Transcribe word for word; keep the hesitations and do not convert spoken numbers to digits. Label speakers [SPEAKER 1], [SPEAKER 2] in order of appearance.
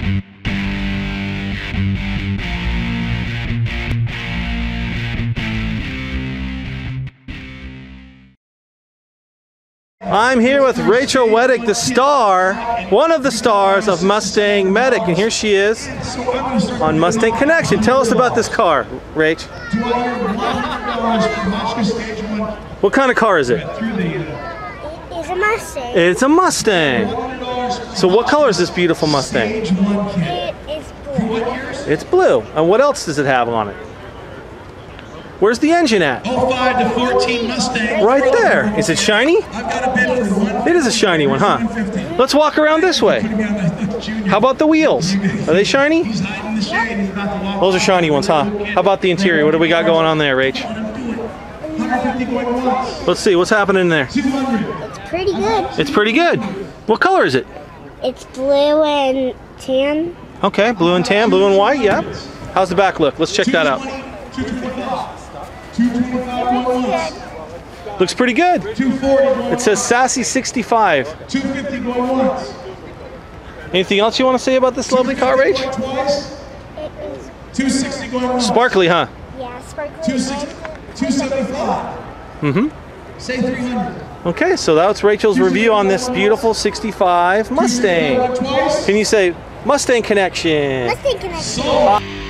[SPEAKER 1] I'm here with Rachel Weddick, the star, one of the stars of Mustang Medic, and here she is on Mustang Connection. Tell us about this car, Rach. What kind of car is it?
[SPEAKER 2] It's a Mustang.
[SPEAKER 1] It's a Mustang. So what color is this beautiful Mustang?
[SPEAKER 2] It is blue.
[SPEAKER 1] It's blue. And what else does it have on it? Where's the engine at?
[SPEAKER 3] oh five to fourteen Mustang.
[SPEAKER 1] Right there. Is it shiny?
[SPEAKER 3] I've got a bid for one.
[SPEAKER 1] It is a shiny one, huh? Let's walk around this way. How about the wheels? Are they shiny?
[SPEAKER 3] He's hiding in the shade. He's about to walk.
[SPEAKER 1] Those are shiny ones, huh? How about the interior? What do we got going on there, Rach?
[SPEAKER 3] one hundred fifty going once.
[SPEAKER 1] Let's see. What's happening in there?
[SPEAKER 3] two hundred.
[SPEAKER 2] It's pretty good.
[SPEAKER 1] It's pretty good. What color is it?
[SPEAKER 2] It's blue and tan.
[SPEAKER 1] Okay, blue and tan, blue and white, yeah. How's the back look? Let's check that out.
[SPEAKER 3] two twenty-five. two twenty-five going once.
[SPEAKER 1] Looks pretty good.
[SPEAKER 3] two forty going
[SPEAKER 1] It
[SPEAKER 3] once.
[SPEAKER 1] says Sassy sixty-five.
[SPEAKER 3] two fifty going once.
[SPEAKER 1] Anything else you want to say about this lovely car, Rach?
[SPEAKER 3] Twice.
[SPEAKER 2] It is,
[SPEAKER 3] two sixty going once.
[SPEAKER 1] Sparkly, huh?
[SPEAKER 2] yeah, sparkly.
[SPEAKER 3] two sixty. two seventy-five.
[SPEAKER 1] Mm-hmm.
[SPEAKER 3] Say three hundred.
[SPEAKER 1] Okay, so that's Rachel's review on this beautiful sixty-five Mustang.
[SPEAKER 3] Twice.
[SPEAKER 1] Can you say Mustang Connection?
[SPEAKER 2] Mustang Connection.
[SPEAKER 3] Sold.